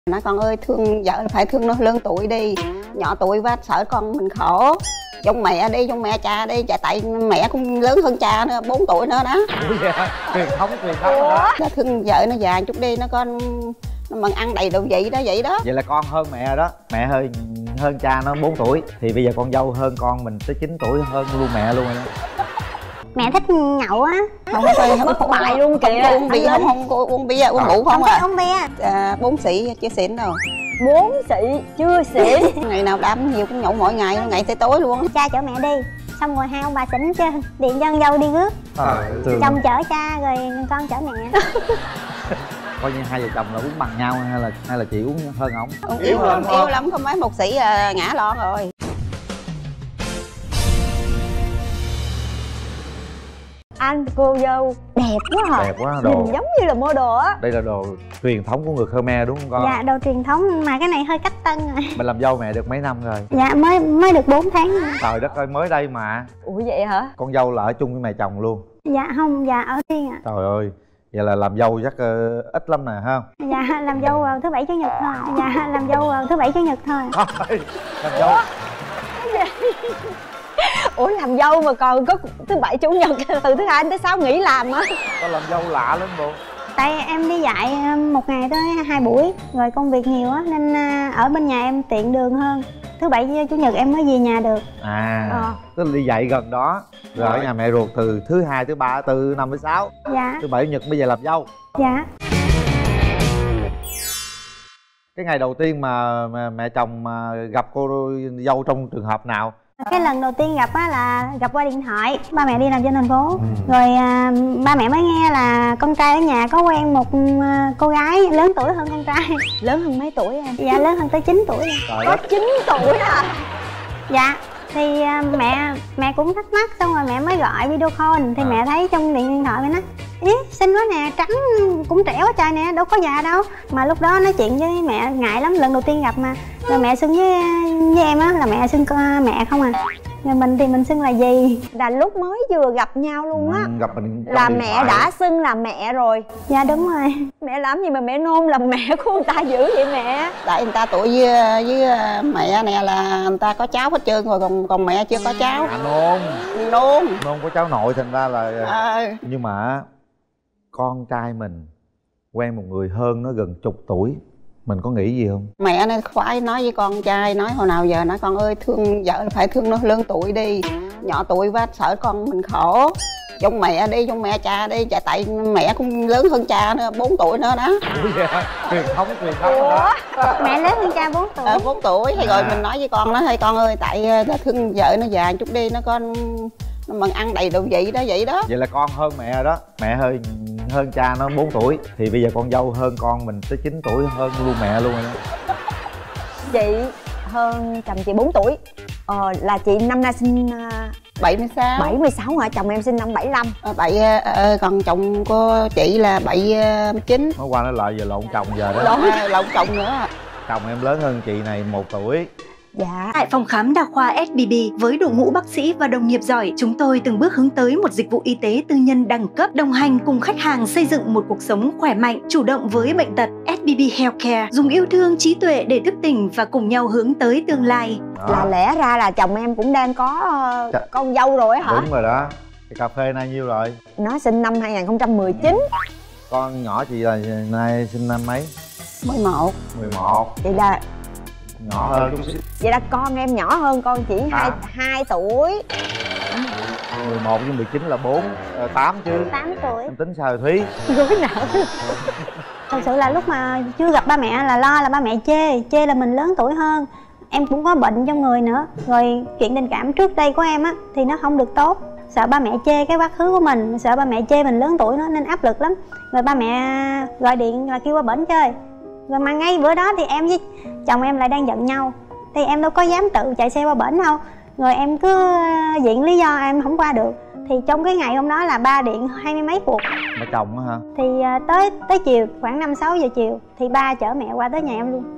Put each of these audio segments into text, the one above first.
Nói con ơi, thương vợ phải thương nó lớn tuổi đi, nhỏ tuổi quá sợ con mình khổ. Giống mẹ đi, giống mẹ cha đi, tại mẹ cũng lớn hơn cha nữa, 4 tuổi nữa đó. Truyền thống đó. Nó thương vợ nó già chút đi, nó con nó bằng ăn đầy đủ vậy đó, vậy đó. Vậy là con hơn mẹ rồi đó. Mẹ hơn cha nó 4 tuổi. Thì bây giờ con dâu hơn con mình tới 9 tuổi, hơn luôn mẹ luôn rồi đó. Mẹ thích nhậu á. Không bài luôn kìa. Uống bia không, uống bia, uống rượu không à. Uống bia. 4 xị chưa xỉn đâu. 4 xị chưa xỉn. Ngày nào đám nhiều cũng nhậu mỗi ngày, ngày tới tối luôn. Cha chở mẹ đi, xong rồi hai ông bà xỉn chứ điện cho con dâu đi rước. Chồng chở cha rồi con chở mẹ. Coi như hai vợ chồng là uống bằng nhau hay là chị uống hơn ổng? Yếu lắm, không mấy 1 xị ngã lon rồi. Anh cô dâu đẹp quá hả? Đẹp quá, đồ nhìn giống như là model á. Đây là đồ truyền thống của người Khmer đúng không con? Dạ, đồ truyền thống mà cái này hơi cách tân rồi. Mình làm dâu mẹ được mấy năm rồi? Dạ, mới được 4 tháng rồi. Trời đất ơi, mới đây mà. Ủa vậy hả? Con dâu là ở chung với mẹ chồng luôn? Dạ không, dạ ở riêng ạ. Trời ơi, vậy là làm dâu chắc ít lắm nè ha? Dạ, làm dâu vào thứ Bảy Chủ nhật thôi. Dạ, làm dâu vào thứ Bảy Chủ nhật thôi. Làm dâu. Ủa làm dâu mà còn có thứ Bảy Chủ nhật, từ thứ Hai đến thứ Sáu nghỉ làm á. Con làm dâu lạ lắm bộ. Tại em đi dạy một ngày tới 2 buổi, rồi công việc nhiều á nên ở bên nhà em tiện đường hơn. Thứ Bảy Chủ nhật em mới về nhà được. Tức là đi dạy gần đó, rồi ở nhà mẹ ruột từ thứ Hai, thứ Ba, thứ Tư, Năm, thứ Sáu. Dạ. Thứ Bảy, Chủ nhật bây giờ làm dâu. Dạ. Cái ngày đầu tiên mà mẹ chồng gặp cô dâu trong trường hợp nào? Cái lần đầu tiên gặp á là gặp qua điện thoại. Ba mẹ đi làm trên thành phố. Rồi ba mẹ mới nghe là con trai ở nhà có quen một cô gái lớn tuổi hơn con trai. Lớn hơn mấy tuổi em? Dạ lớn hơn tới 9 tuổi. Có 9 tuổi à? Dạ. Thì mẹ cũng thắc mắc, xong rồi mẹ mới gọi video call. Thì mẹ thấy trong điện thoại mẹ nói: ý xinh quá nè, trắng cũng trẻ quá trời nè, đâu có già đâu. Mà lúc đó nói chuyện với mẹ ngại lắm, lần đầu tiên gặp mà. Rồi mẹ xưng với em á là mẹ xưng mẹ không à. Rồi mình thì mình xưng là gì? Là lúc mới vừa gặp nhau luôn á. Gặp mình là mẹ đã xưng là mẹ rồi. Dạ đúng rồi. Mẹ làm gì mà mẹ nôn làm mẹ của người ta dữ vậy mẹ? Tại người ta tuổi với mẹ nè là người ta có cháu hết trơn rồi, còn mẹ chưa có cháu. Nôn có cháu nội thành ra là nhưng mà con trai mình quen một người hơn nó gần chục tuổi, mình có nghĩ gì không? Mẹ nó phải nói với con trai, nói hồi nào giờ nói con ơi, thương vợ phải thương nó lớn tuổi đi, nhỏ tuổi quá sợ con mình khổ. Giống mẹ đi, giống mẹ cha đi, tại mẹ cũng lớn hơn cha nữa, 4 tuổi nữa đó. Truyền thống đó. Mẹ lớn hơn cha 4 tuổi. 4 tuổi thì rồi mình nói với con nó: thôi con ơi, tại thương vợ nó già chút đi, nó con nó bằng ăn đầy đủ vậy đó. Vậy là con hơn mẹ rồi đó. Mẹ hơn cha nó 4 tuổi. Thì bây giờ con dâu hơn con mình tới 9 tuổi, hơn luôn mẹ luôn rồi đó. Chị hơn chồng chị 4 tuổi. Là chị năm nay sinh 76. 76 hả? Chồng em sinh năm 75. Còn chồng của chị là 79. Nói qua nói lại giờ lộn chồng giờ đó. Lộn chồng nữa. Chồng em lớn hơn chị này 1 tuổi. Dạ. Tại phòng khám đa khoa SBB, với đội ngũ bác sĩ và đồng nghiệp giỏi, chúng tôi từng bước hướng tới một dịch vụ y tế tư nhân đẳng cấp, đồng hành cùng khách hàng xây dựng một cuộc sống khỏe mạnh, chủ động với bệnh tật. SBB Healthcare dùng yêu thương, trí tuệ để thức tỉnh và cùng nhau hướng tới tương lai. Là lẽ ra là chồng em cũng đang có con dâu rồi hả? Đúng rồi đó. Cái cà phê nay nhiêu rồi? Nó sinh năm 2019. Con nhỏ chị là nay sinh năm mấy? 11. Vậy là nhỏ hơn chút xíu. Vậy là con em nhỏ hơn con chỉ 2 tuổi. 11 với 19 là 8 chứ. 8 tuổi. Em tính sao rồi Thúy? Gối não. Thật sự là lúc mà chưa gặp ba mẹ là lo là ba mẹ chê là mình lớn tuổi hơn. Em cũng có bệnh trong người nữa. Rồi chuyện tình cảm trước đây của em á thì nó không được tốt. Sợ ba mẹ chê cái quá khứ của mình, sợ ba mẹ chê mình lớn tuổi nữa nên áp lực lắm. Rồi ba mẹ gọi điện là kêu qua bển chơi. Rồi mà ngay bữa đó thì em với chồng em lại đang giận nhau. Thì em đâu có dám tự chạy xe qua bển đâu. Rồi em cứ viện lý do em không qua được. Thì trong cái ngày hôm đó là ba điện 20 mấy cuộc. Ba chồng á hả? Thì tới chiều khoảng 5-6 giờ chiều thì ba chở mẹ qua tới nhà em luôn.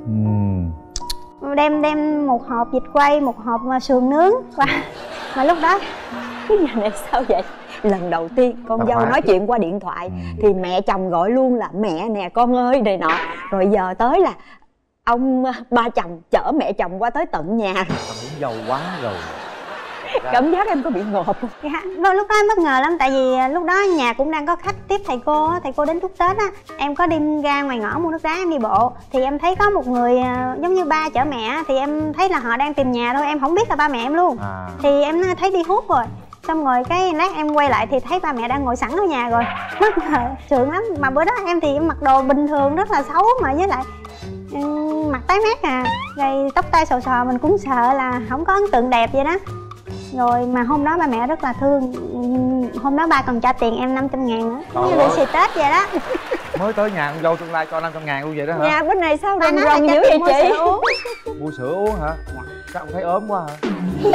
Đem một hộp vịt quay, một hộp sườn nướng qua. Mà lúc đó cái nhà này sao vậy? Lần đầu tiên con dâu nói chuyện qua điện thoại thì mẹ chồng gọi luôn là mẹ nè con ơi này nọ. Rồi giờ tới là ông ba chồng chở mẹ chồng qua tới tận nhà. Tao muốn dâu quá rồi. Cảm giác em có bị ngợp không? Dạ, lúc đó em bất ngờ lắm, tại vì lúc đó nhà cũng đang có khách tiếp thầy cô á, thầy cô đến chúc Tết á. Em có đi ra ngoài ngõ mua nước đá em đi bộ, thì em thấy có một người giống như ba chở mẹ, thì em thấy là họ đang tìm nhà thôi, em không biết là ba mẹ em luôn. Thì em thấy đi hút rồi, xong rồi cái lát em quay lại thì thấy ba mẹ đang ngồi sẵn ở nhà rồi. Bất ngờ sượng lắm, mà bữa đó em thì em mặc đồ bình thường rất là xấu, mà với lại mặt tái mét rồi tóc tai xò xò, mình cũng sợ là không có ấn tượng đẹp vậy đó. Rồi mà hôm đó ba mẹ rất là thương, hôm đó ba còn cho tiền em 500 ngàn nữa, như lì xì Tết vậy đó. Mới tới nhà con dâu tương lai cho 500 ngàn luôn vậy đó hả? Nhà bên này sao Ba rồng nói là rồng cho dữ tiền vậy chị? Mua sữa uống hả? Chắc không thấy ốm quá hả?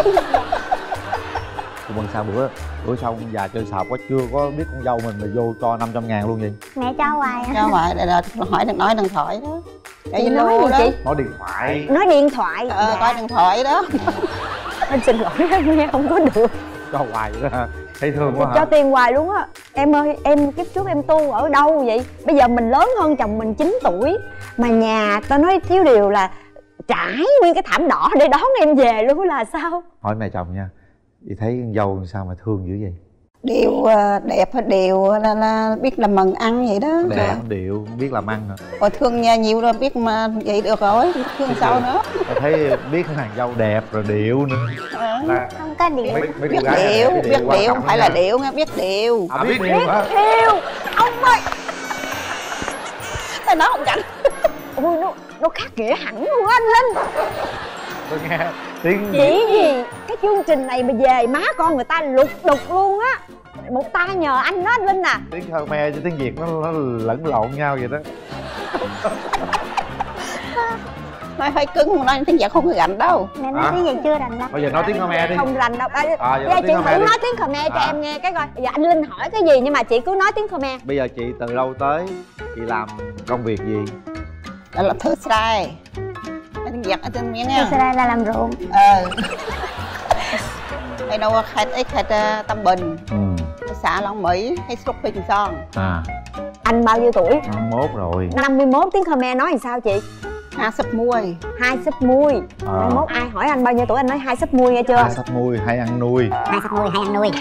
Mừng sao bữa sau con già chơi sạp quá, chưa có biết con dâu mình mà vô cho 500 ngàn luôn vậy? Mẹ cho hoài cho hoài là hỏi nói điện thoại đó. Chị nói gì chị? Nói điện thoại. Nói điện thoại. Coi điện thoại đó. Anh xin lỗi em nghe không có được. Cho hoài vậy đó hả? Thấy thương quá hả? Cho tiền hoài luôn á. Em ơi, em kiếp trước em tu ở đâu vậy? Bây giờ mình lớn hơn chồng mình 9 tuổi, mà nhà ta nói thiếu điều là trải nguyên cái thảm đỏ để đón em về luôn là sao? Hỏi mẹ chồng nha, chị thấy con dâu sao mà thương dữ vậy? Điệu đẹp hay điệu là biết làm mừng ăn vậy đó. Đẹp điệu, biết làm ăn hả? Rồi thương nhà nhiều rồi biết mà vậy được rồi, thương sao nữa. Tôi thấy biết nàng dâu đẹp rồi điệu nữa. Không có điệu. Biết điệu, biết điệu, không phải là điệu nghe, biết điệu. Biết điệu hả? Thiêu, ông ơi. Tao nói không cảnh. Ôi nó khác nghĩa hẳn luôn á anh Linh. Tôi nghe tiếng Chỉ gì cái chương trình này mà về má con người ta lục đục luôn á. Một tay nhờ anh đó anh Linh à. tiếng Khmer với tiếng Việt nó lẫn lộn nhau vậy đó. Nói hơi cứng, nói tiếng Việt không có rành đâu. Mẹ nói tiếng gì chưa rành đâu. Bây giờ nói tiếng Khmer đi. Không rành đâu. Giờ chị tiếng Khmer thử đi. nói tiếng Khmer cho em nghe cái coi. Giờ anh Linh hỏi cái gì nhưng mà chị cứ nói tiếng Khmer. Bây giờ chị từ đâu tới? Chị làm công việc gì? Đó là thơ sai. Tiếng Việt ở trên miếng nha. Thì ra là làm ruộng. Hay đâu khách Tâm Bình, xã Long Mỹ hay Súc Bình Son. Anh bao nhiêu tuổi? 51 rồi. 51 tiếng Khmer nói làm sao chị? 20 2 sấp mui. 21 ai hỏi anh bao nhiêu tuổi anh nói 2 sấp mui nghe chưa? 2 sấp mui hay ăn nuôi. 2 sấp mui hay ăn nuôi.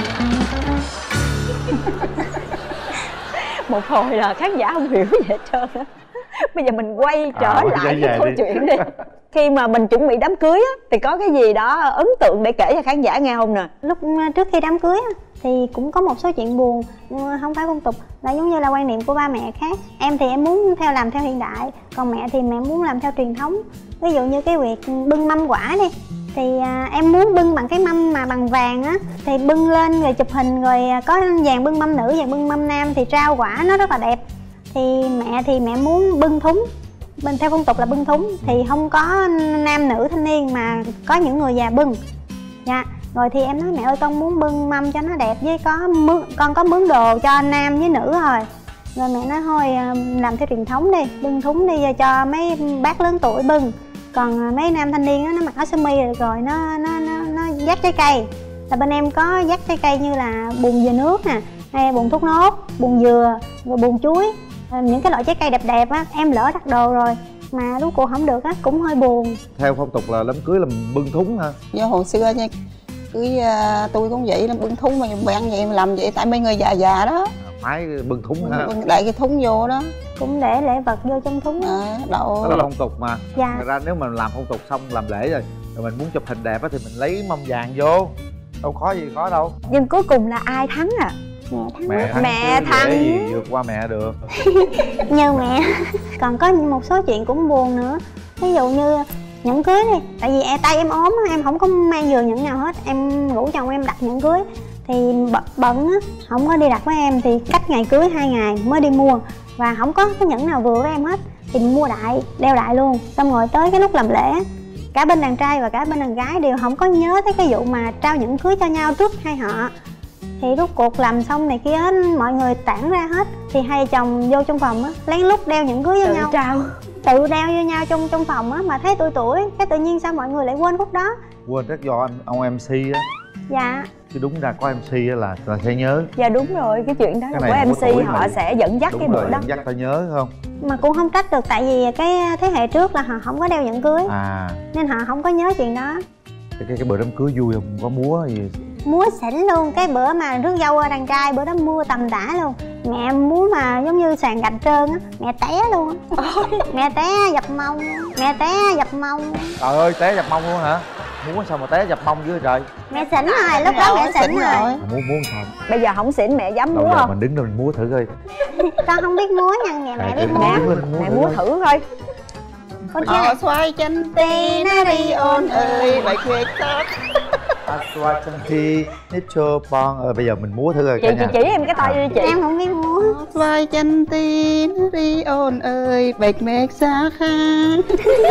Một hồi là khán giả không hiểu gì hết trơn á. Bây giờ mình quay trở lại cái câu chuyện đi. Khi mà mình chuẩn bị đám cưới á thì có cái gì đó ấn tượng để kể cho khán giả nghe không nè? Lúc trước khi đám cưới á thì cũng có một số chuyện buồn, không phải phong tục, là giống như là quan niệm của ba mẹ khác. Em thì em muốn làm theo hiện đại, còn mẹ thì mẹ muốn làm theo truyền thống. Ví dụ như cái việc bưng mâm quả đi, thì em muốn bưng bằng cái mâm mà bằng vàng á, thì bưng lên rồi chụp hình, rồi có dàn bưng mâm nữ, dàn bưng mâm nam thì trao quả nó rất là đẹp. Thì mẹ muốn bưng thúng, bên theo phong tục là bưng thúng, thì không có nam nữ thanh niên mà có những người già bưng. Dạ. Rồi thì em nói mẹ ơi con muốn bưng mâm cho nó đẹp, với con có mướn đồ cho nam với nữ rồi. Rồi mẹ nói thôi làm theo truyền thống đi, bưng thúng đi cho mấy bác lớn tuổi bưng. Còn mấy nam thanh niên đó, nó mặc áo sơ mi rồi nó dắt trái cây. Là bên em có dắt trái cây như là bùn dừa nước nè, hay bùn thốt nốt, bùn dừa, rồi bùn chuối. Những cái loại trái cây đẹp đẹp á, em lỡ đặt đồ rồi mà rốt cuộc không được á, cũng hơi buồn. Theo phong tục là đám cưới là bưng thúng hả? Như hồi xưa nha, cưới tôi cũng vậy, nó bưng thúng mà bèn vậy mà làm vậy tại mấy người già già đó. Phải bưng thúng hả? Để cái thúng vô đó. Cũng để lễ vật vô trong thúng. Đậu. Đó là phong tục mà. Dạ. Thật ra nếu mà làm phong tục xong làm lễ rồi mình muốn chụp hình đẹp á thì mình lấy mâm vàng vô, đâu khó gì khó đâu. Nhưng cuối cùng là ai thắng à? Mẹ thắng. Dễ gì vượt qua mẹ được. Như mẹ. Còn có một số chuyện cũng buồn nữa. Ví dụ như nhẫn cưới đi, tại vì tay em ốm, em không có mang giường nhẫn nào hết, em rủ chồng em đặt nhẫn cưới. Thì bận á, không có đi đặt với em, thì cách ngày cưới 2 ngày mới đi mua. Và không có cái nhẫn nào vừa với em hết, thì mua đại, đeo đại luôn. Xong rồi tới cái lúc làm lễ, cả bên đàn trai và cả bên đàn gái đều không có nhớ tới cái vụ mà trao nhẫn cưới cho nhau trước hai họ. Thì rốt cuộc làm xong này kia hết, mọi người tản ra hết, thì hai vợ chồng vô trong phòng á, lén lút đeo nhẫn cưới với nhau. Tự đeo với nhau trong phòng á, mà thấy tuổi cái tự nhiên sao mọi người lại quên khúc đó. Quên chắc do ông MC á. Dạ. Chứ đúng ra có MC á là sẽ nhớ. Dạ đúng rồi, cái chuyện đó là của MC họ sẽ dẫn dắt cái bữa đó. Dẫn dắt ta nhớ không? Mà cũng không trách được, tại vì cái thế hệ trước là họ không có đeo nhẫn cưới nên họ không có nhớ chuyện đó. Cái bữa đám cưới vui không? Có múa gì? Múa xỉn luôn. Cái bữa mà rước dâu đàn trai bữa đó mưa tầm tã luôn. Mẹ múa mà giống như sàn gạch trơn á, mẹ té luôn á. Mẹ té dập mông, mẹ té dập mông. Trời ơi, té dập mông luôn hả? Múa sao mà té dập mông dưới trời? Mẹ xỉn rồi, lúc đó mẹ xỉn rồi. Múa sao? Bây giờ không xỉn mẹ dám múa giờ không? mình đứng đó mình múa thử coi. Con không biết múa nha, mẹ biết múa. Mẹ múa thử thôi. Con chơi xoay chân tê ôn ơi bạch nguyệt tóc. Xoay chân thi nít chô bon. Bây giờ mình múa thử coi. Chị chỉ em cái tay đi chị. Em không biết múa. Xoay chân tê ôn ơi bạch nguyệt xa khang.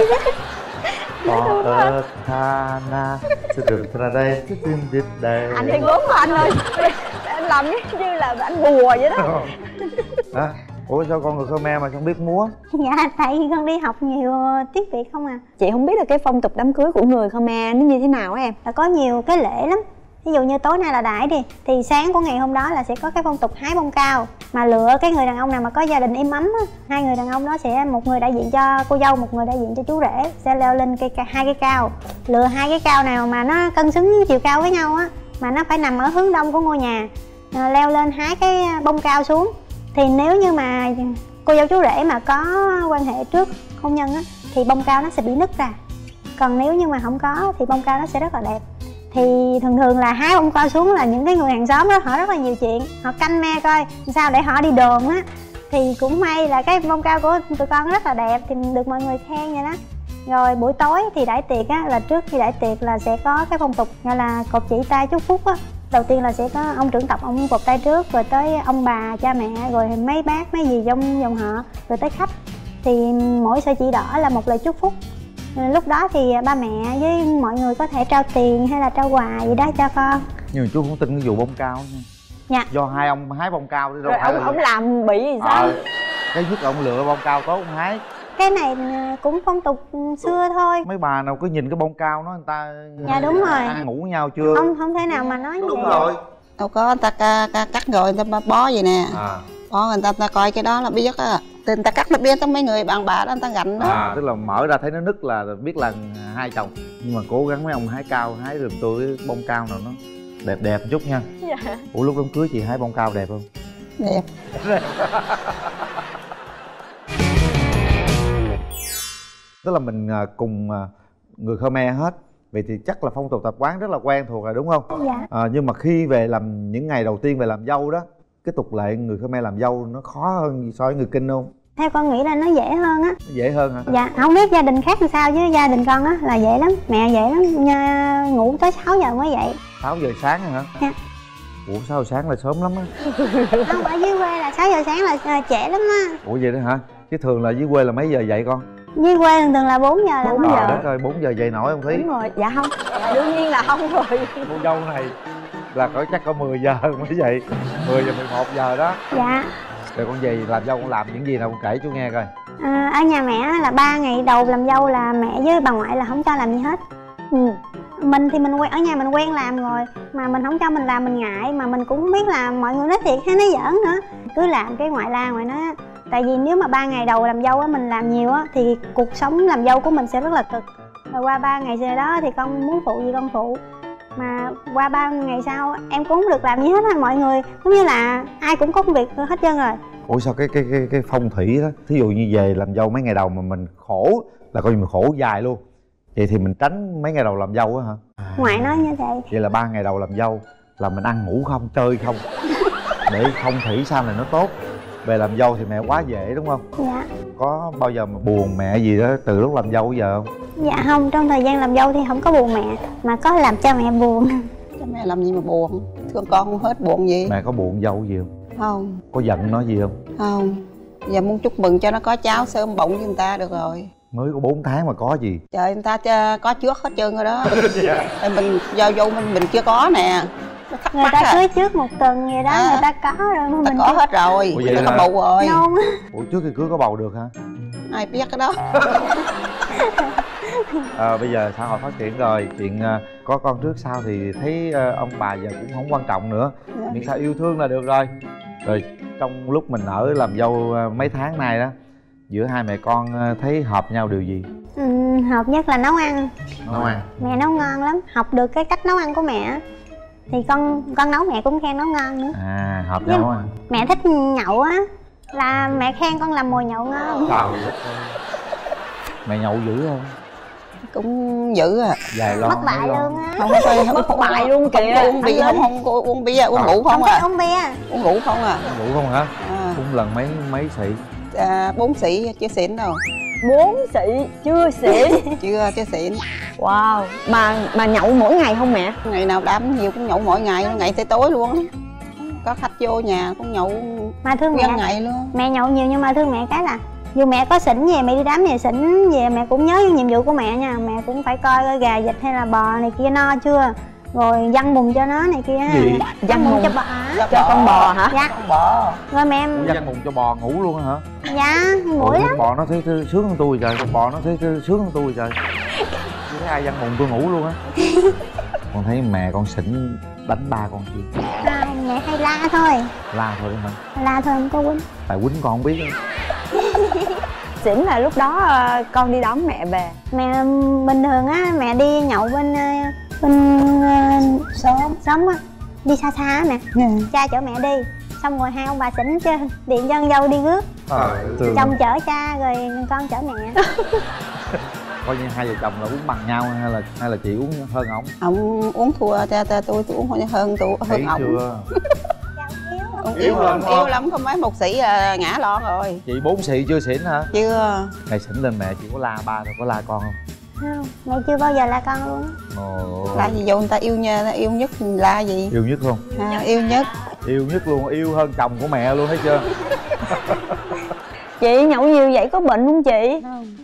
Có ớt tha na sự được ra đây cứ tin đít đây. Anh thì gốm của anh ơi. Anh làm như là anh bùa vậy đó. Ủa sao con người Khmer mà không biết múa? Dạ tại con đi học nhiều tiếng Việt không à. Chị không biết là cái phong tục đám cưới của người Khmer nó như thế nào á em? Là có nhiều cái lễ lắm. Ví dụ như tối nay là đãi đi, thì sáng của ngày hôm đó là sẽ có cái phong tục hái bông cao. Mà lựa cái người đàn ông nào mà có gia đình êm ấm á, hai người đàn ông đó sẽ một người đại diện cho cô dâu, một người đại diện cho chú rể, sẽ leo lên hai cây cao. Lựa hai cái cao nào mà nó cân xứng chiều cao với nhau á, mà nó phải nằm ở hướng đông của ngôi nhà, leo lên hái cái bông cao xuống. Thì nếu như mà cô dâu chú rể mà có quan hệ trước hôn nhân á, thì bông cao nó sẽ bị nứt ra. Còn nếu như mà không có thì bông cao nó sẽ rất là đẹp. Thì thường thường là hái bông cao xuống là những cái người hàng xóm đó họ rất là nhiều chuyện, họ canh me coi sao để họ đi đồn á. Thì cũng may là cái bông cao của tụi con rất là đẹp thì được mọi người khen vậy đó. Rồi buổi tối thì đãi tiệc á, là trước khi đãi tiệc là sẽ có cái phong tục gọi là cột chỉ tay chúc phúc á. Đầu tiên là sẽ có ông trưởng tộc ông cột tay trước, rồi tới ông bà cha mẹ, rồi mấy bác mấy dì dòng họ, rồi tới khách. Thì mỗi sợi chỉ đỏ là một lời chúc phúc. Lúc đó thì ba mẹ với mọi người có thể trao tiền hay là trao quà gì đó cho con. Nhưng mà chú không tin cái vụ bông cao nha. Dạ. Do hai ông hái bông cao chứ đâu rồi phải ông làm bị gì sao? Cái nhất là ông lựa bông cao tốt ông hái. Cái này cũng phong tục xưa thôi. Mấy bà nào cứ nhìn cái bông cao nó người ta. Dạ đúng rồi. Ăn ngủ với nhau chưa? Không thể nào mà nói như đúng vậy. Rồi. Đâu có, người ta cắt rồi người ta bó vậy nè. Bó người ta coi cái đó là biết á. Thì người ta cắt nó biết, mấy người bạn bà đó người ta gạnh đó. Tức là mở ra thấy nó nứt là biết là hai chồng. Nhưng mà cố gắng mấy ông hái cao, hái giùm tôi bông cao nào nó đẹp đẹp một chút nha. Dạ. Ủa lúc đám cưới chị hái bông cao đẹp không? Đẹp. Tức là mình cùng người Khmer hết. Vậy thì chắc là phong tục tập quán rất là quen thuộc rồi đúng không? Dạ. Nhưng mà khi về làm những ngày đầu tiên về làm dâu đó, cái tục lệ người Khmer làm dâu nó khó hơn so với người Kinh không? Theo con nghĩ là nó dễ hơn á. Nó dễ hơn hả? Dạ, không biết gia đình khác làm sao chứ gia đình con á là dễ lắm. Mẹ dễ lắm, ngủ tới 6 giờ mới dậy. 6 giờ sáng hả? Dạ. Ủa 6 giờ sáng là sớm lắm á. Không, ở dưới quê là 6 giờ sáng là trễ lắm á. Ủa vậy đó hả? Chứ thường là dưới quê là mấy giờ dậy con? Dưới quê thường là 4 giờ là 4 giờ. Đất ơi, 4 giờ dậy nổi không Thí? Đúng rồi, dạ không. Đương nhiên là không rồi. Cô dâu này là chắc có 10 giờ mới dậy. 10 giờ 11 giờ đó. Dạ. Rồi con gì làm dâu con làm những gì nào con kể chú nghe coi. Ở nhà mẹ là 3 ngày đầu làm dâu là mẹ với bà ngoại là không cho làm gì hết. Mình thì mình quen ở nhà, mình quen làm rồi mà mình không cho mình làm, mình ngại, mà mình cũng không biết là mọi người nói thiệt hay nói giỡn nữa, cứ làm cái ngoại la ngoại nói. Tại vì nếu mà 3 ngày đầu làm dâu á mình làm nhiều á thì cuộc sống làm dâu của mình sẽ rất là cực. Rồi qua 3 ngày sau đó thì con muốn phụ gì con phụ, mà qua 3 ngày sau em cũng không được làm gì hết á. Mọi người giống như là ai cũng có công việc hết trơn rồi. Ủa sao cái phong thủy đó, thí dụ như về làm dâu mấy ngày đầu mà mình khổ là coi như mình khổ dài luôn, vậy thì mình tránh mấy ngày đầu làm dâu á hả? Ngoại nói như vậy. Vậy là 3 ngày đầu làm dâu là mình ăn ngủ không, chơi không, để phong thủy sau này nó tốt. Về làm dâu thì mẹ quá dễ đúng không? Dạ. Có bao giờ mà buồn mẹ gì đó từ lúc làm dâu giờ không? Dạ không, trong thời gian làm dâu thì không có buồn mẹ, mà có làm cho mẹ buồn. Cho mẹ làm gì mà buồn, thương con không hết buồn gì. Mẹ có buồn dâu gì không? Không. Có giận nó gì không? Không. Giờ muốn chúc mừng cho nó có cháu sớm bụng với người ta được rồi. Mới có 4 tháng mà có gì? Trời, người ta có trước hết trơn rồi đó. Mình dâu mình chưa có nè. Người ta cưới trước 1 tuần vậy đó, người ta có rồi mà mình có hết rồi. Ủa vậy nó hả? có bầu rồi. Nôn á. Ủa trước khi cưới có bầu được hả? Ai biết cái đó. Bây giờ xã hội phát triển rồi, chuyện có con trước sau thì thấy ông bà giờ cũng không quan trọng nữa. Miễn sao yêu thương là được rồi. Rồi trong lúc mình ở làm dâu mấy tháng nay đó Giữa hai mẹ con thấy hợp nhau điều gì? Hợp nhất là nấu ăn. Nấu ăn. Mẹ nấu ngon lắm, học được cái cách nấu ăn của mẹ thì con nấu mẹ cũng khen nấu ngon nữa. À, hợp nhau à. Mẹ thích nhậu á, là mẹ khen con làm mồi nhậu ngon. Trời đất ơi. Mẹ nhậu dữ không? Cũng dữ à. Vài lon. Mất bại luôn á. Không có Mất bài luôn kìa. uống bia không uống bia uống rượu không à. Uống bia. Uống rượu không à. Uống rượu không hả? À. Uống lần mấy xị? 4 xị chưa xịn đâu. 4 xị chưa xịn. Chưa xịn. Wow. Mà nhậu mỗi ngày không mẹ? Ngày nào đám nhiều cũng nhậu mỗi ngày, ngày tới tối luôn á. Có khách vô nhà cũng nhậu Mà thương mẹ ngày luôn. Mẹ nhậu nhiều nhưng mà thương mẹ cái là dù mẹ có xỉn về, mẹ đi đám về xỉn về, mẹ cũng nhớ nhiệm vụ của mẹ nha. Mẹ cũng phải coi gà vịt hay là bò này kia no chưa, rồi văng bùn cho nó này kia. Gì? Văng bùn cho bò. Cho con bò hả? Dạ. Con bò. Rồi mẹ Văng bùn cho bò ngủ luôn hả? dạ mũi lắm. Bò nó thấy sướng hơn tôi trời. Con bò nó thấy sướng hơn tôi trời. Tôi thấy ai văng bùn tôi ngủ luôn á. Con thấy mẹ con xỉn đánh ba con chưa? Không, mẹ hay la thôi. La thôi đấy hả? La thôi, không có quýnh. Tại quýnh con không biết đó. Xỉn là lúc đó con đi đón mẹ về. Mẹ bình thường á, mẹ đi nhậu bên xóm á, đi xa xa á mẹ. Cha chở mẹ đi, xong rồi hai ông bà xỉn chứ điện cho con dâu đi rước. Chồng chở cha rồi con chở mẹ. Coi như hai vợ chồng là uống bằng nhau hay là chị uống hơn ổng? Ông uống thua cha tôi uống hơn Thấy ổng. chưa? Ông Yếu lắm, yếu lắm, có mấy một xị là ngã lon rồi. Chị 4 xị chưa xỉn hả? Chưa. Ngày xỉn lên mẹ chị có la ba rồi có la con không? Không, mẹ chưa bao giờ la con luôn. Ồ. La gì vô người ta yêu nha, yêu nhất la gì? Yêu nhất không? Yêu nhất. Yêu nhất luôn, yêu hơn chồng của mẹ luôn thấy chưa? Chị nhậu nhiều vậy có bệnh không chị?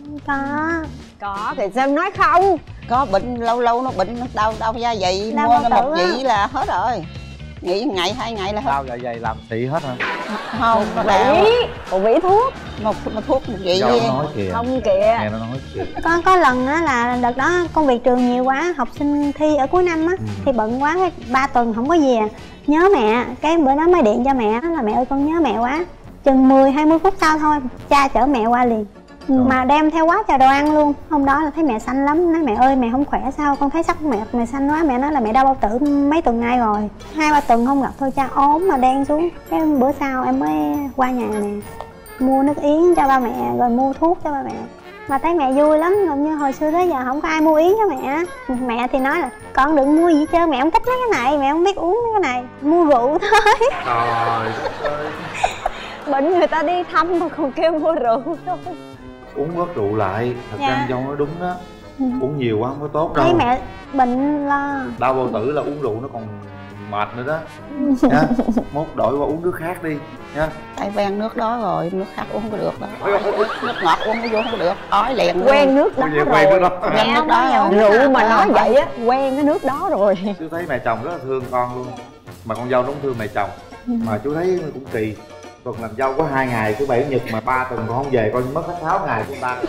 Có Thì sao nói không? Có bệnh, lâu nó bệnh đau da dày, Đau mua bao nó tử một vị là hết rồi. Nghỉ ngày 2 ngày là hết. Đau dạ dày làm xị hết hả? Không, nó đau. Còn vỉ thuốc. Một thuốc một vị. Dâu nói kìa. Không kìa. Nghe nó nói kìa. có lần á là đợt đó công việc trường nhiều quá, học sinh thi ở cuối năm á, thì bận quá, cái 3 tuần không có về, nhớ mẹ. Cái bữa đó mới điện cho mẹ là mẹ ơi con nhớ mẹ quá. Chừng 10-20 phút sau thôi, cha chở mẹ qua liền. Mà đem theo quá trời đồ ăn luôn. Hôm đó là thấy mẹ xanh lắm, nói mẹ ơi mẹ không khỏe sao, con thấy sắc mẹ xanh quá. Mẹ nói là mẹ đau bao tử mấy tuần nay rồi, 2-3 tuần không gặp thôi cha ốm mà đen xuống. Cái bữa sau em mới qua nhà nè, mua nước yến cho ba mẹ rồi mua thuốc cho ba mẹ. Mà thấy mẹ vui lắm, gần như hồi xưa tới giờ không có ai mua yến cho mẹ. Mẹ thì nói là con đừng mua gì hết trơn, mẹ không thích mấy cái này, mẹ không biết uống mấy cái này, mua rượu thôi. Trời ơi. Bệnh người ta đi thăm mà còn kêu mua rượu thôi. Uống bớt rượu lại, thật ra anh dâu nói đúng đó. Uống nhiều quá không có tốt đâu. Thấy mẹ bệnh lo. Đau bao tử là uống rượu nó còn mệt nữa đó. Nha. Mốt đổi qua uống nước khác đi nha. Tại quen nước đó rồi, nước khác uống không có được đó. Nước ngọt uống vô không có được, ói liền luôn. Quen nước đó rồi. Quen nước đó rồi. Rượu mà nói vậy á, quen cái nước đó rồi. Chú thấy mẹ chồng rất là thương con luôn. Mà con dâu nó cũng thương mẹ chồng. Mà chú thấy cũng kỳ. Tuần làm dâu có 2 ngày, thứ 7 chủ nhật mà 3 tuần con không về, coi mất hết 6 ngày của ta.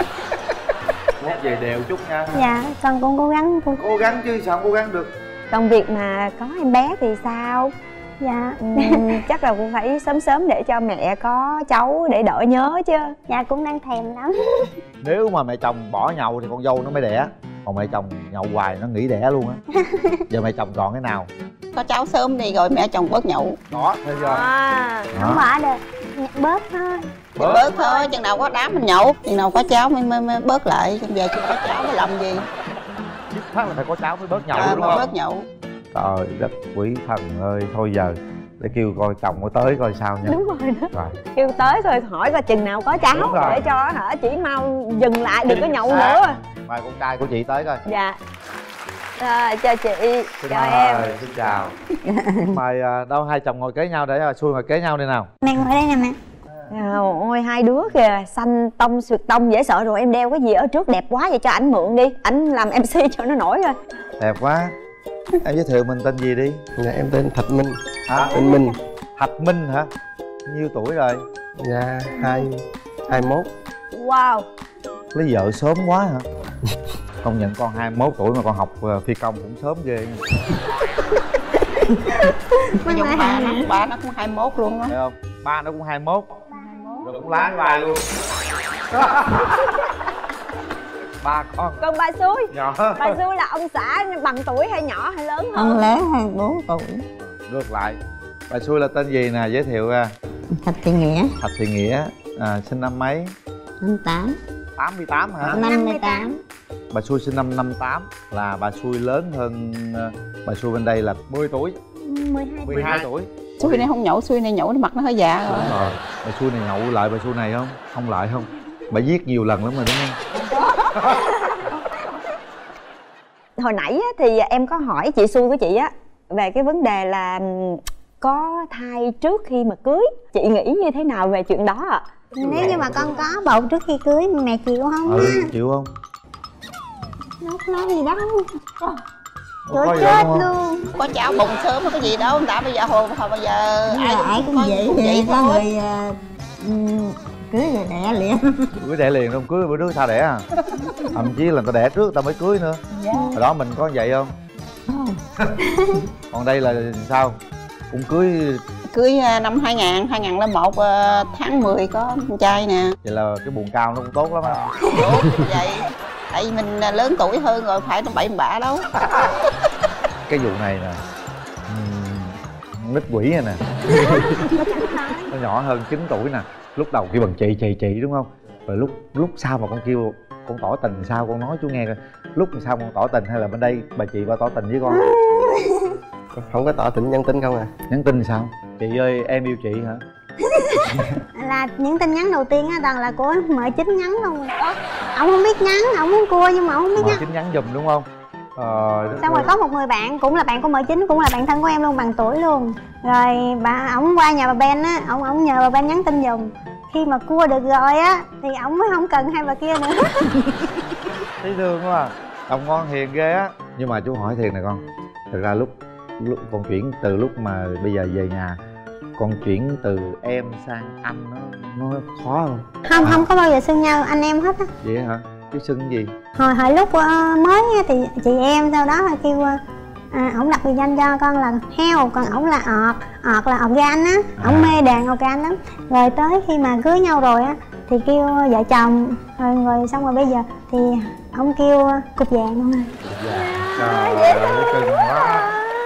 Mốt về đều chút nha. Dạ, con cũng cố gắng. Cố gắng chứ sao không cố gắng được. Còn việc mà có em bé thì sao? Dạ. Chắc là cũng phải sớm để cho mẹ có cháu để đỡ nhớ chứ. Dạ cũng đang thèm lắm. Nếu mà mẹ chồng bỏ nhậu thì con dâu nó mới đẻ. Còn mẹ chồng nhậu hoài nó nghỉ đẻ luôn á. Giờ mẹ chồng chọn cái nào? Có cháu sớm đi rồi mẹ chồng bớt nhậu. Đó, thấy chưa? Không bỏ được, bớt thôi. Bớt thôi, chừng nào có đám mình nhậu, chừng nào có cháu mới bớt lại. Bây giờ chưa có cháu mới làm gì? Dứt khoát là phải có cháu mới bớt nhậu đúng mới không? bớt nhậu. Trời đất quỷ thần ơi, thôi giờ để kêu coi chồng có tới coi sao nha. Đúng rồi đó. Rồi. Kêu tới rồi hỏi coi chừng nào có cháu để cho chỉ mau dừng lại đừng có nhậu nữa. Mời con trai của chị tới coi. Dạ. Rồi, chào chị, chào em. Xin chào. Mời đâu hai chồng ngồi kế nhau để xuôi ngồi kế nhau đi nào. Mẹ ngồi đây nè mẹ. Ôi hai đứa kìa, xanh tông xuyệt tông dễ sợ rồi. Em đeo cái gì ở trước đẹp quá vậy, cho ảnh mượn đi, ảnh làm MC cho nó nổi rồi. Đẹp quá. Em giới thiệu mình tên gì đi? Dạ em tên Thạch Minh. Hả? Tên Minh. Thạch Minh hả? Nhiêu tuổi rồi? Dạ 21. Wow. Lấy vợ sớm quá hả? Công nhận con 21 tuổi mà con học phi công cũng sớm ghê. Ví dụ ba nó cũng 21 luôn á. Thấy không? Ba nó cũng 21. Rồi cũng lái vai luôn. Ba con. Còn bà xui? Nhỏ. Bà xui là ông xã bằng tuổi hay nhỏ hay lớn hơn? Ông lớn hơn 4 tuổi. Ngược lại. Bà xui là tên gì nè, giới thiệu ra. Thạch Thị Nghĩa. Thạch Thị Nghĩa. Sinh năm mấy? 58. 88 hả? 58. Bà xui sinh năm 58 là bà xui lớn hơn bà xui bên đây là 10 tuổi. 12 tuổi. Xui này không nhậu, xui này nhậu, mặt nó hơi già rồi. Đúng rồi. Bà xui này nhậu lại bà xui này không? Không lại không? Bà giết nhiều lần lắm rồi đúng không? Hồi nãy á, thì em có hỏi chị xui của chị á về cái vấn đề là có thai trước khi mà cưới. Chị nghĩ như thế nào về chuyện đó ạ? Nếu như mà con có bầu trước khi cưới mẹ chịu không á? Chịu không? Đâu có nói gì đâu. Có Trời gì chết không? luôn. Có cháu bụng sớm có gì đâu, tại bây giờ hồi bây giờ ai cũng vậy vậy thôi. người cưới rồi đẻ liền. Cưới đẻ liền không? Cưới bữa trước sao đẻ à? Thậm chí là ta đẻ trước ta mới cưới nữa. Hồi đó mình có vậy không? Còn đây là sao? Cũng cưới năm 2001 tháng 10 có con trai nè. vậy là cái buồn cao nó cũng tốt lắm á. Tốt vậy. Tại vì mình lớn tuổi hơn rồi, phải nó bậy bạ đâu. Cái vụ này nè, nít quỷ này nè. Nó nhỏ hơn 9 tuổi nè. Lúc đầu kêu bằng chị đúng không? Rồi lúc sau mà con kêu con tỏ tình sao, con nói chú nghe coi. Lúc sao con tỏ tình hay là bên đây bà chị ba tỏ tình với con? Không có tỏ tình, nhắn tin không à. Nhắn tin sao? Chị ơi em yêu chị hả? Là những tin nhắn đầu tiên á toàn là của mợ Chính nhắn không. Ông không biết nhắn, ông muốn cua nhưng mà ông không biết nhắn. Chính nhắn giùm đúng không? Xong rồi có một người bạn cũng là bạn của mợ Chính, cũng là bạn thân của em luôn, bằng tuổi luôn. Rồi ổng qua nhà bà Ben á, ổng nhờ bà Ben nhắn tin giùm. Khi mà cua được rồi á thì ổng mới không cần hai bà kia nữa. Thấy thương quá à. Chồng ngon hiền ghê á. Nhưng mà chú hỏi thiệt nè con, thật ra lúc con chuyển từ lúc mà bây giờ về nhà, con chuyển từ em sang anh nó khó không? Không có bao giờ xưng nhau anh em hết á. Vậy hả? Chứ xưng gì? Hồi lúc mới thì chị em, sau đó là kêu ổng đặt biệt danh cho con là heo, còn ổng là ọt là organ á. Ổng mê đàn organ lắm. Rồi tới khi mà cưới nhau rồi á thì kêu vợ chồng, rồi xong rồi bây giờ thì ổng kêu cục vàng luôn rồi. Trời ơi, cưng quá.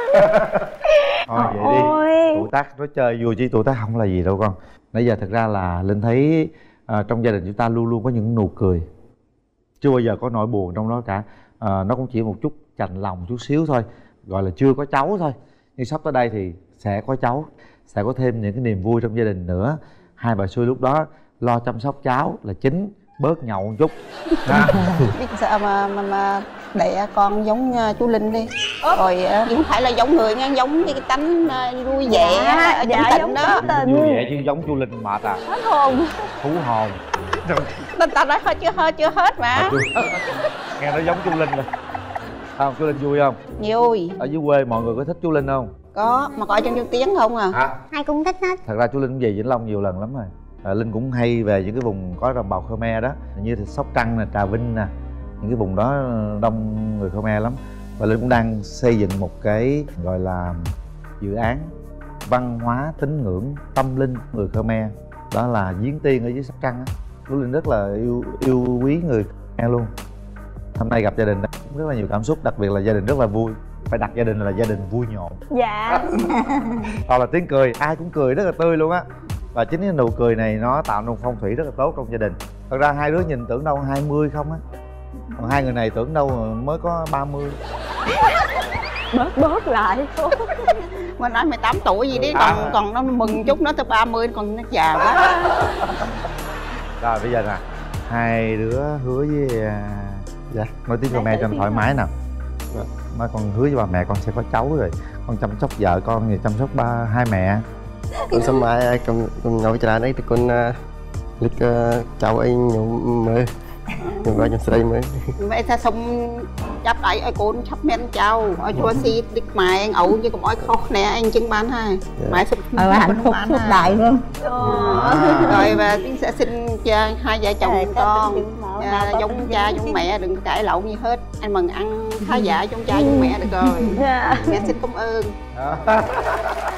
Thôi vậy đi, tuổi tác nói chơi vui chứ tuổi tác không là gì đâu con. Nãy giờ thật ra là Linh thấy trong gia đình chúng ta luôn luôn có những nụ cười, chưa bao giờ có nỗi buồn trong đó cả. Nó cũng chỉ một chút chạnh lòng chút xíu thôi, gọi là chưa có cháu thôi. Nhưng sắp tới đây thì sẽ có cháu, sẽ có thêm những cái niềm vui trong gia đình nữa. Hai bà xui lúc đó lo chăm sóc cháu là chính, bớt nhậu một chút. Biết sao mà đẻ con giống chú Linh đi. Rồi không phải là giống người nha, giống cái tánh vui vẻ, dạ, tịnh đó. Vui vẻ chứ giống chú Linh mệt à. Hết hồn. Thú hồn. Ta nói chưa hết mà. Nghe nói giống chú Linh rồi. Không, chú Linh vui không? Vui. Ở dưới quê mọi người có thích chú Linh không? Có, mà coi trong tiếng không à. Hả? Ai cũng thích hết. Thật ra chú Linh cũng về Vĩnh Long nhiều lần lắm rồi. Linh cũng hay về những cái vùng có đồng bào Khmer đó, như Sóc Trăng nè, Trà Vinh nè, những cái vùng đó đông người Khmer lắm. Và Linh cũng đang xây dựng một cái gọi là dự án văn hóa tín ngưỡng tâm linh người Khmer, đó là Giếng Tiên ở dưới Sóc Trăng á. Chú Linh rất là yêu quý người Khmer luôn. Hôm nay gặp gia đình rất là nhiều cảm xúc, đặc biệt là gia đình rất là vui. Phải đặt gia đình là gia đình vui nhộn. Dạ. Hoặc là tiếng cười, ai cũng cười rất là tươi luôn á. Và chính cái nụ cười này nó tạo nên phong thủy rất là tốt trong gia đình. Thật ra hai đứa nhìn tưởng đâu 20 không á, còn hai người này tưởng đâu mới có 30. Bớt lại. Mà nói 18 tuổi gì đi, còn nó mừng chút nó tới 30 còn nó già quá. Rồi bây giờ nè, hai đứa hứa với nói tiếng Khmer cho thoải mái nào. Nói con hứa với bà mẹ con sẽ có cháu rồi, con chăm sóc vợ con thì chăm sóc hai mẹ. Con sớm mai con nói cho đấy thì con lịch cháu anh nhiều mới nhưng mà trong đây mới mẹ ta xong chấp lại ai con chấp men cháu ở chùa si đích mày anh ẩu như có mọi khó nè anh chứng bán hai mãi sụp hạnh phúc suốt đời luôn. Rồi và tiếng sẽ xin cho hai vợ chồng con giống cha giống mẹ, đừng cãi lộn gì hết. Anh mừng ăn khá giả giống cha giống mẹ được rồi. Mẹ xin cảm ơn.